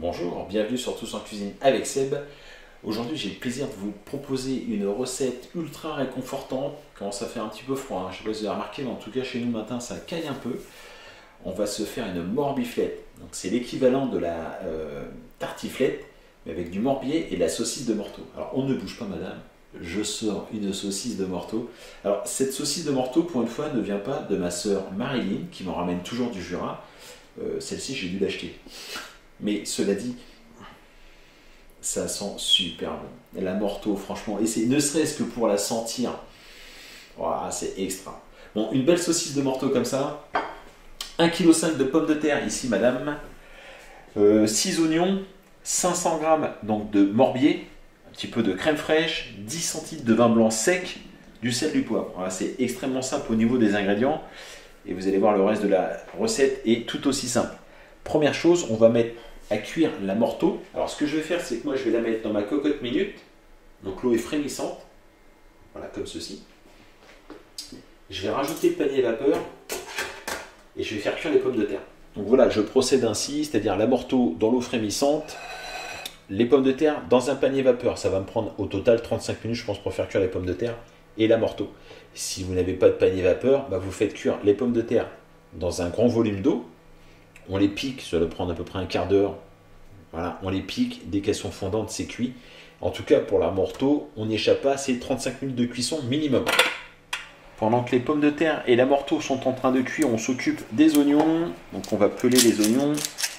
Bonjour, bienvenue sur Tous en Cuisine avec Seb. Aujourd'hui, j'ai le plaisir de vous proposer une recette ultra réconfortante. Il commence à faire un petit peu froid, je ne sais pas si vous avez remarqué, mais en tout cas chez nous matin ça caille un peu. On va se faire une morbiflette. Donc c'est l'équivalent de la tartiflette, mais avec du morbier et de la saucisse de morteau. Alors on ne bouge pas madame, je sors une saucisse de morteau. Alors cette saucisse de morteau, pour une fois, ne vient pas de ma sœur Marilyn, qui m'en ramène toujours du Jura. Celle-ci, j'ai dû l'acheter. Mais cela dit, ça sent super bon. La morteau, franchement, et c'est ne serait-ce que pour la sentir, voilà, c'est extra. Bon, une belle saucisse de morteau comme ça, 1,5 kg de pommes de terre ici, madame, 6 oignons, 500 g donc de morbier, un petit peu de crème fraîche, 10 centilitres de vin blanc sec, du sel, du poivre. Voilà, c'est extrêmement simple au niveau des ingrédients, et vous allez voir le reste de la recette est tout aussi simple. Première chose, on va mettre à cuire la morteau. Alors ce que je vais faire, c'est que moi je vais la mettre dans ma cocotte minute. Donc l'eau est frémissante. Voilà, comme ceci. Je vais rajouter le panier à vapeur et je vais faire cuire les pommes de terre. Donc voilà, je procède ainsi, c'est-à-dire la morteau dans l'eau frémissante, les pommes de terre dans un panier vapeur. Ça va me prendre au total 35 minutes, je pense, pour faire cuire les pommes de terre et la morteau. Si vous n'avez pas de panier vapeur, vous faites cuire les pommes de terre dans un grand volume d'eau. On les pique, ça va prendre à peu près un quart d'heure. Voilà, on les pique, dès qu'elles sont fondantes, c'est cuit. En tout cas, pour la morteau, on n'y échappe pas, c'est 35 minutes de cuisson minimum. Pendant que les pommes de terre et la morteau sont en train de cuire, on s'occupe des oignons. Donc on va peler les oignons.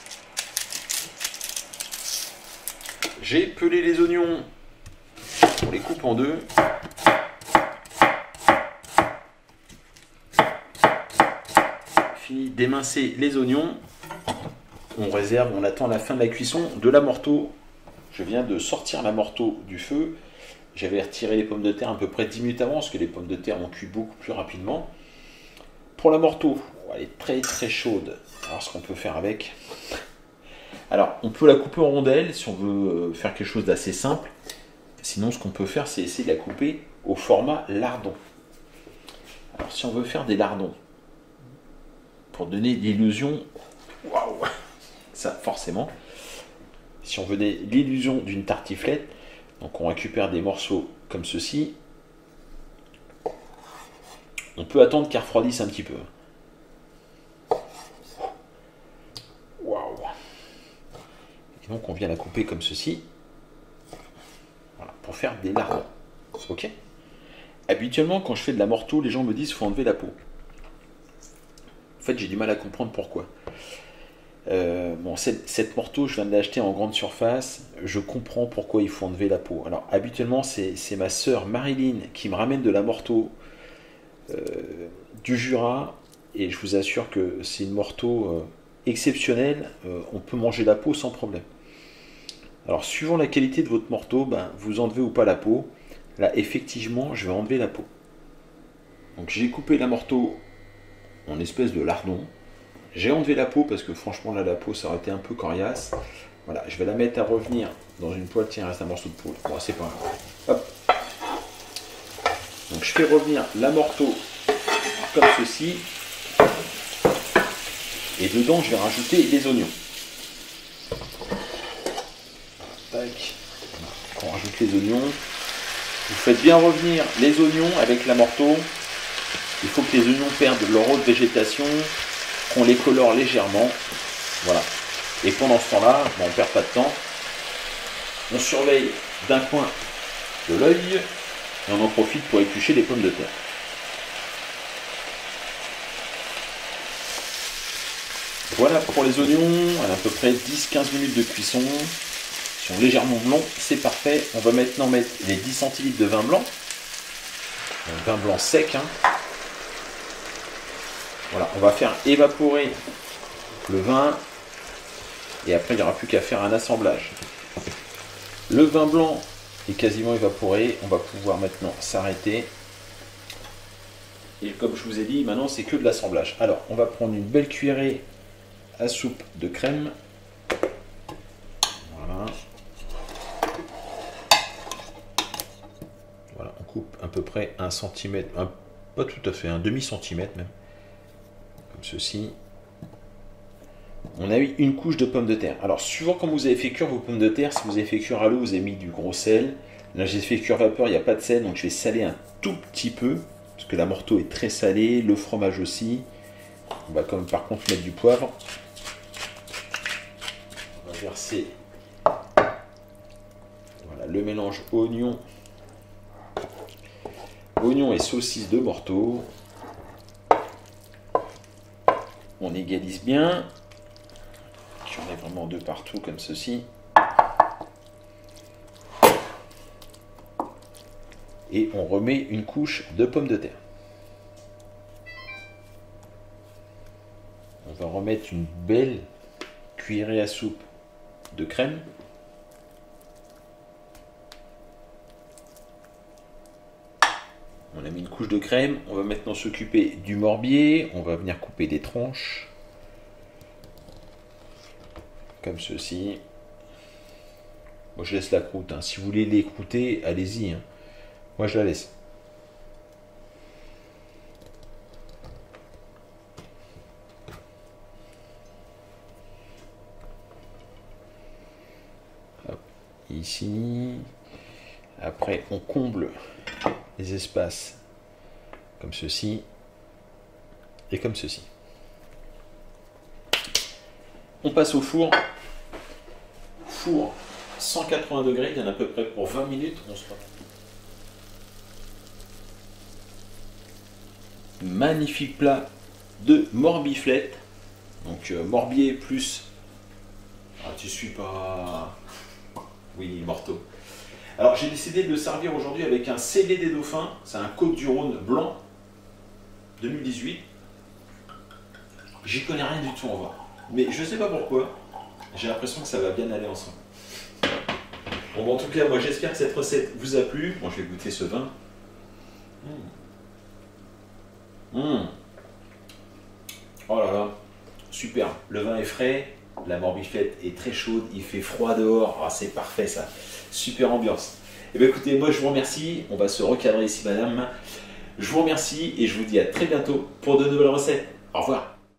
J'ai pelé les oignons, on les coupe en deux. Fini d'émincer les oignons. On réserve, on attend la fin de la cuisson de la morteau. Je viens de sortir la morteau du feu. J'avais retiré les pommes de terre à peu près 10 minutes avant, parce que les pommes de terre ont cuit beaucoup plus rapidement. Pour la morteau, elle est très très chaude. Alors ce qu'on peut faire avec... Alors on peut la couper en rondelles si on veut faire quelque chose d'assez simple. Sinon ce qu'on peut faire, c'est essayer de la couper au format lardon. Alors si on veut faire des lardons, pour donner l'illusion... Waouh! Ça, forcément, si on veut l'illusion d'une tartiflette, donc on récupère des morceaux comme ceci. On peut attendre qu'elle refroidisse un petit peu. Waouh! Et donc on vient la couper comme ceci. Voilà, pour faire des lardons. Ok? Habituellement, quand je fais de la morteau, les gens me disent qu'il faut enlever la peau. En fait, j'ai du mal à comprendre pourquoi. Bon, cette morteau, je viens de l'acheter en grande surface. Je comprends pourquoi il faut enlever la peau. Alors, habituellement, c'est ma sœur Marilyn qui me ramène de la morteau du Jura. Et je vous assure que c'est une morteau exceptionnelle. On peut manger la peau sans problème. Alors, suivant la qualité de votre morteau, vous enlevez ou pas la peau. Là, effectivement, je vais enlever la peau. Donc, j'ai coupé la morteau en espèce de lardon. J'ai enlevé la peau parce que franchement là la peau ça aurait été un peu coriace. Voilà, je vais la mettre à revenir dans une poêle. Tiens, il reste un morceau de peau. Bon, c'est pas grave. Hop. Donc je fais revenir la morteau comme ceci. Et dedans je vais rajouter les oignons. Tac. On rajoute les oignons. Vous faites bien revenir les oignons avec la morteau. Il faut que les oignons perdent leur haute végétation, qu'on les colore légèrement. Voilà. Et pendant ce temps-là, on ne perd pas de temps. On surveille d'un coin de l'œil et on en profite pour éplucher les pommes de terre. Voilà pour les oignons, à peu près 10-15 minutes de cuisson. Ils sont légèrement blonds, c'est parfait. On va maintenant mettre les 10 centilitres de vin blanc. Un vin blanc sec. Voilà, on va faire évaporer le vin et après il n'y aura plus qu'à faire un assemblage. Le vin blanc est quasiment évaporé, on va pouvoir maintenant s'arrêter. Et comme je vous ai dit, maintenant c'est que de l'assemblage. Alors, on va prendre une belle cuillerée à soupe de crème. Voilà. Voilà, on coupe à peu près 1 cm, pas tout à fait, un demi-centimètre même. Ceci. on a eu une couche de pommes de terre. Alors, suivant comment vous avez fait cuire vos pommes de terre, si vous avez fait cuire à l'eau, vous avez mis du gros sel. Là, j'ai fait cuire vapeur, il n'y a pas de sel, donc je vais saler un tout petit peu, parce que la morteau est très salée, le fromage aussi. On va comme par contre mettre du poivre. On va verser voilà, le mélange oignon et saucisse de morteau. On égalise bien. J'en ai vraiment deux partout comme ceci. Et on remet une couche de pommes de terre. On va remettre une belle cuillerée à soupe de crème. On a mis une couche de crème. On va maintenant s'occuper du morbier. On va venir couper des tranches. Comme ceci. Moi je laisse la croûte. Si vous voulez l'écrouter, allez-y. Moi je la laisse. Hop, ici. Après on comble les espaces comme ceci et comme ceci. On passe au four. Four 180 degrés, il y en a à peu près pour 20 minutes. On se magnifique plat de morbiflette. Donc morbier plus... Ah, tu suis pas... Oui, morteau. Alors j'ai décidé de le servir aujourd'hui avec un scellé des dauphins. C'est un Côte-du-Rhône blanc 2018. J'y connais rien du tout en vin. Mais je sais pas pourquoi. J'ai l'impression que ça va bien aller ensemble. Bon, en tout cas, moi j'espère que cette recette vous a plu. Bon, je vais goûter ce vin. Oh là là, super. Le vin est frais, la morbiflette est très chaude, il fait froid dehors. Ah, c'est parfait ça. Super ambiance. Et bien écoutez, moi je vous remercie. On va se recadrer ici, madame. Je vous remercie et je vous dis à très bientôt pour de nouvelles recettes. Au revoir.